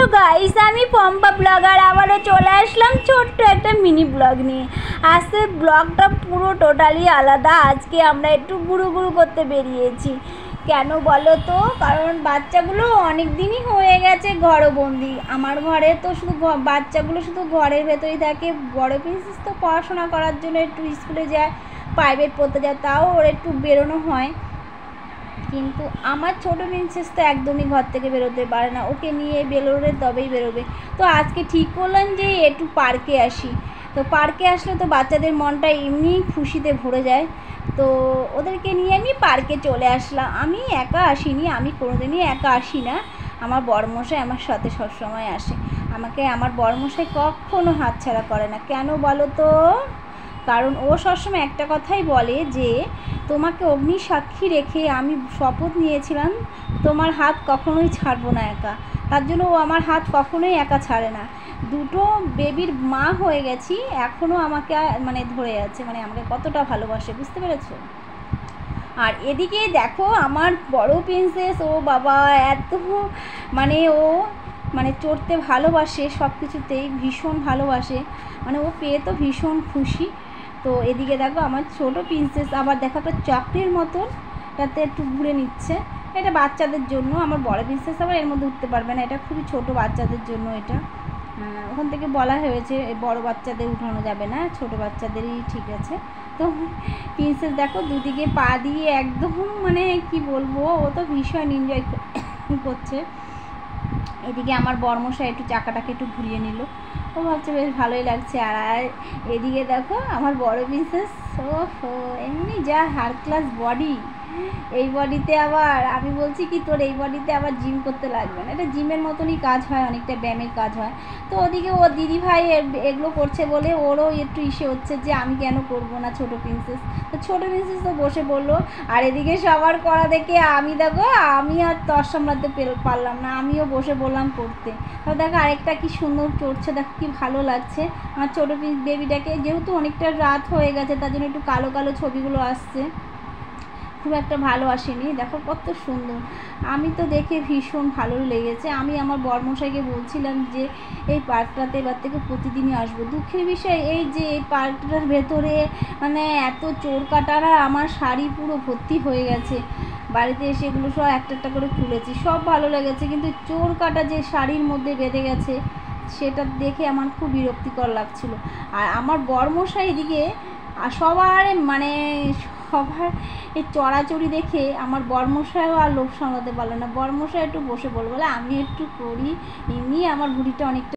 Hello guys, আমি Pampa blogger আবারও চলে আসলাম ছোট্ট একটা মিনি ব্লগ নিয়ে। আজকে ব্লগটা পুরো টোটালি আলাদা। আজকে আমরা একটু গুরু করতে বেরিয়েছি। কেন বলো তো? কারণ বাচ্চাগুলো অনেক দিনই হয়ে গেছে ঘরবন্দি। আমার ঘরে তো শুধু বাচ্চাগুলো শুধু ঘরের ভেতরেই থাকে। বড় প্রিন্সেস তো পড়াশোনা করার জন্য একটু স্কুলে যায়, প্রাইভেট পড়তে যায়, তাও ওর একটু বেরোনো হয়। কিন্তু আমার ছোটো প্রিন্সেস তো একদমই ঘর থেকে বেরোতে পারে না, ওকে নিয়ে বেরোলে তবেই বেরোবে। তো আজকে ঠিক করলাম যে একটু পার্কে আসি। তো পার্কে আসলে তো বাচ্চাদের মনটা এমনি খুশিতে ভরে যায়। তো ওদেরকে নিয়ে আমি পার্কে চলে আসলাম। আমি একা আসিনি, আমি কোনোদিনই একা আসি না। আমার বড়মশাই আমার সাথে সবসময় আসে। আমাকে আমার বড়মশাই কখনো হাতছাড়া করে না। কেন বলো তো? কারণ ও সবসময় একটা কথাই বলে যে তোমাকে অগ্নি সাক্ষী রেখে আমি শপথ নিয়েছিলাম তোমার হাত কখনোই ছাড়বো না একা। তার জন্য ও আমার হাত কখনোই একা ছাড়ে না। দুটো বেবির মা হয়ে গেছি, এখনও আমাকে ধরে আছে, আমাকে কতটা ভালোবাসে, বুঝতে পেরেছো? আর এদিকে দেখো আমার বড় প্রিন্সেস, ও বাবা এত ও চড়তে ভালোবাসে, সব কিছুতেই ভীষণ ভালোবাসে। ও পেয়ে তো ভীষণ খুশি। তো এদিকে দেখো আমার ছোট প্রিন্সেস আবার দেখো একটা চক্রের মতন তাতে একটু ঘুরে নিচ্ছে। এটা বাচ্চাদের জন্য। আমার বড় প্রিন্সেস আবার এর মধ্যে উঠতে পারবে না, এটা খুবই ছোট বাচ্চাদের জন্য। এটা ওখান থেকে বলা হয়েছে বড় বাচ্চাদের উঠানো যাবে না, ছোট বাচ্চাদেরই ঠিক আছে। তো প্রিন্সেস দেখো দুদিকে পা দিয়ে একদম কি বলবো, ও তো ভীষণ এনজয় করছে। এদিকে আমার বর্মশাই একটু চাকাটাকে একটু ঘুরিয়ে নিল, ও ভাবছে বেশ ভালোই লাগছে। আর এদিকে দেখো আমার বড় প্রিন্সেস, ও এমনি যা হার ক্লাস বডি, এই বডিতে আবার আমি বলছি কি তোর এই বডিতে আবার জিম করতে লাগবে না, এটা জিমের মতনই কাজ হয়, অনেকটা ব্যায়ামের কাজ হয়। তো ওদিকে ও দিদিভাই এগুলো করছে বলে ওরও একটু ইসে হচ্ছে যে আমি কেন করবো না ছোটো প্রিন্সেস। তো ছোটো প্রিন্সেস তো বসে পড়লো। আর এদিকে সবার করা দেখে আমি দেখো আমি আর তর সামলাতে পারলাম না, আমিও বসে পড়লাম করতে। তো দেখো আরেকটা কি সুন্দর চড়ছে, দেখো কি ভালো লাগছে আমার ছোটো বেবিটাকে। যেহেতু অনেকটা রাত হয়ে গেছে তার জন্য একটু কালো কালো ছবিগুলো আসছে, খুব একটা ভালো আসেনি। দেখো কত সুন্দর, আমি তো দেখে ভীষণ ভালো লেগেছে। আমি আমার বরমশাইকে বলছিলাম যে এই পার্কটাতে এবার থেকে প্রতিদিনই আসবো। দুঃখের বিষয় এই যে এই পার্কটার ভেতরে এত চোর কাটারা আমার শাড়ি পুরো ভর্তি হয়ে গেছে। বাড়িতে এসে এগুলো সব একটা একটা করে খুলেছি, সব ভালো লেগেছে, কিন্তু চোর কাটা যে শাড়ির মধ্যে বেঁধে গেছে সেটা দেখে আমার খুব বিরক্তিকর লাগছিল। আর আমার বরমশাই এদিকে সবার সবার এই চড়াচড়ি দেখে আমার বরমশাইও আর লোভ সামলাতে পারলো না। বরমশাই একটু বসে বলে আমি একটু করি, এমনি আমার বুড়িটা অনেকটা